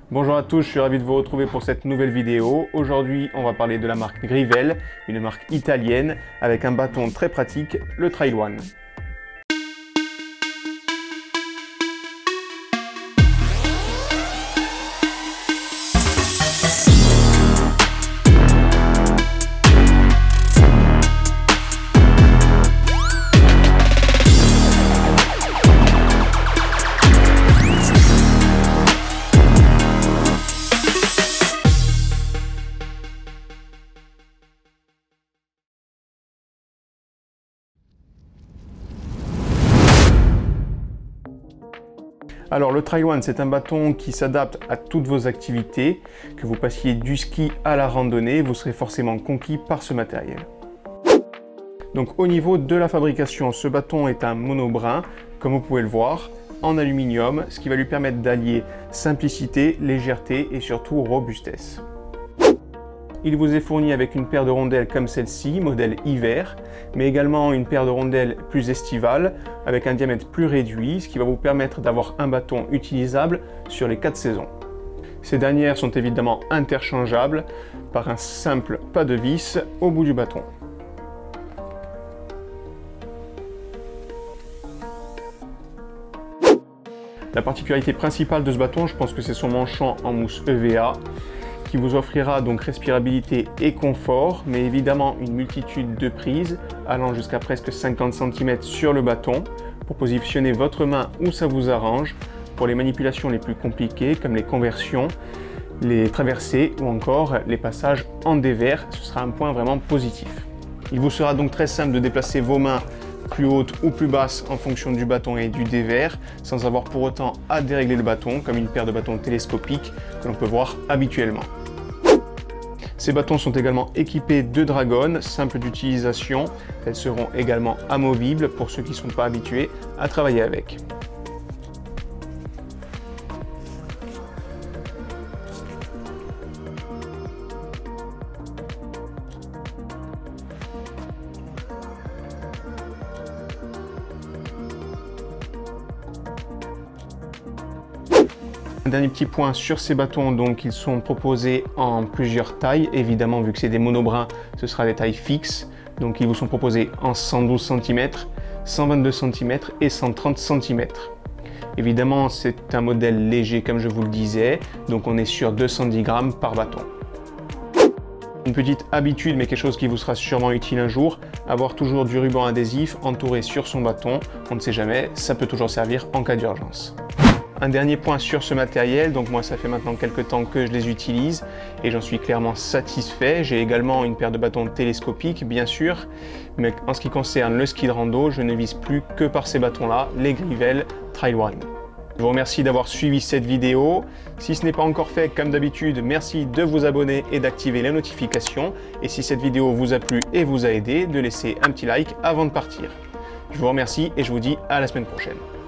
Bonjour à tous, je suis ravi de vous retrouver pour cette nouvelle vidéo. Aujourd'hui, on va parler de la marque Grivel, une marque italienne avec un bâton très pratique, le Trail One. Alors le Trail One, c'est un bâton qui s'adapte à toutes vos activités. Que vous passiez du ski à la randonnée, vous serez forcément conquis par ce matériel. Donc au niveau de la fabrication, ce bâton est un monobrin, comme vous pouvez le voir, en aluminium, ce qui va lui permettre d'allier simplicité, légèreté et surtout robustesse. Il vous est fourni avec une paire de rondelles comme celle-ci, modèle hiver, mais également une paire de rondelles plus estivales avec un diamètre plus réduit, ce qui va vous permettre d'avoir un bâton utilisable sur les 4 saisons. Ces dernières sont évidemment interchangeables par un simple pas de vis au bout du bâton. La particularité principale de ce bâton, je pense que c'est son manchon en mousse EVA, qui vous offrira donc respirabilité et confort, mais évidemment une multitude de prises allant jusqu'à presque 50 cm sur le bâton pour positionner votre main où ça vous arrange pour les manipulations les plus compliquées comme les conversions, les traversées ou encore les passages en dévers. Ce sera un point vraiment positif. Il vous sera donc très simple de déplacer vos mains plus hautes ou plus basses en fonction du bâton et du dévers, sans avoir pour autant à dérégler le bâton, comme une paire de bâtons télescopiques que l'on peut voir habituellement. Ces bâtons sont également équipés de dragonnes, simples d'utilisation. Elles seront également amovibles pour ceux qui ne sont pas habitués à travailler avec. Un dernier petit point sur ces bâtons, donc ils sont proposés en plusieurs tailles. Évidemment, vu que c'est des monobrins, ce sera des tailles fixes. Donc ils vous sont proposés en 112 cm, 122 cm et 130 cm. Évidemment, c'est un modèle léger comme je vous le disais, donc on est sur 210 grammes par bâton. Une petite habitude, mais quelque chose qui vous sera sûrement utile un jour, avoir toujours du ruban adhésif entouré sur son bâton. On ne sait jamais, ça peut toujours servir en cas d'urgence. Un dernier point sur ce matériel, donc moi ça fait maintenant quelques temps que je les utilise et j'en suis clairement satisfait. J'ai également une paire de bâtons télescopiques bien sûr, mais en ce qui concerne le ski de rando, je ne vise plus que par ces bâtons-là, les Grivel Trail One. Je vous remercie d'avoir suivi cette vidéo. Si ce n'est pas encore fait, comme d'habitude, merci de vous abonner et d'activer les notifications. Et si cette vidéo vous a plu et vous a aidé, de laisser un petit like avant de partir. Je vous remercie et je vous dis à la semaine prochaine.